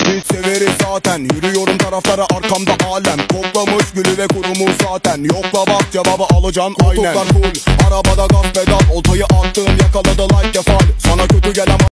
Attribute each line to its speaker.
Speaker 1: Hiç severiz zaten. Yürüyorum taraflara, arkamda alem. Toplamış gülü ve kurumu zaten. Yokla bak, cevabı alacaksın aynen. Koltuklar full, arabada gaz pedal. Oltayı attım, yakaladı like kefal. Sana kötü gelen